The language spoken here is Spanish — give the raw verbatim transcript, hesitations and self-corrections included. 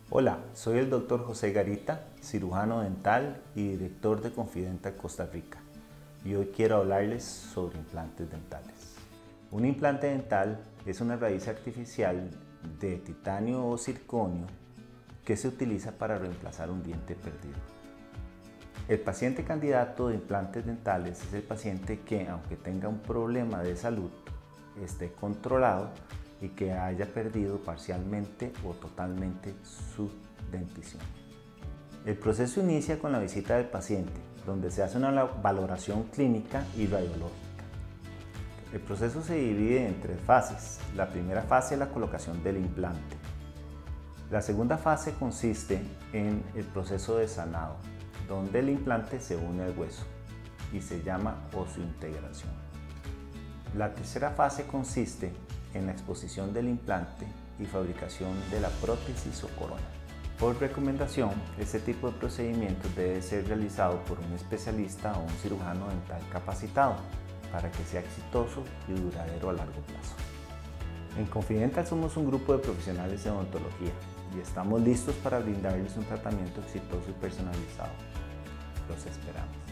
Hola, soy el doctor José Garita, cirujano dental y director de Confidental Costa Rica, y hoy quiero hablarles sobre implantes dentales. Un implante dental es una raíz artificial de titanio o circonio que se utiliza para reemplazar un diente perdido. El paciente candidato de implantes dentales es el paciente que, aunque tenga un problema de salud, esté controlado y que haya perdido parcialmente o totalmente su dentición. El proceso inicia con la visita del paciente, donde se hace una valoración clínica y radiológica. El proceso se divide en tres fases. La primera fase es la colocación del implante. La segunda fase consiste en el proceso de sanado, donde el implante se une al hueso y se llama osseointegración. La tercera fase consiste en la exposición del implante y fabricación de la prótesis o corona. Por recomendación, este tipo de procedimientos debe ser realizado por un especialista o un cirujano dental capacitado para que sea exitoso y duradero a largo plazo. En Confidental somos un grupo de profesionales de odontología y estamos listos para brindarles un tratamiento exitoso y personalizado. Los esperamos.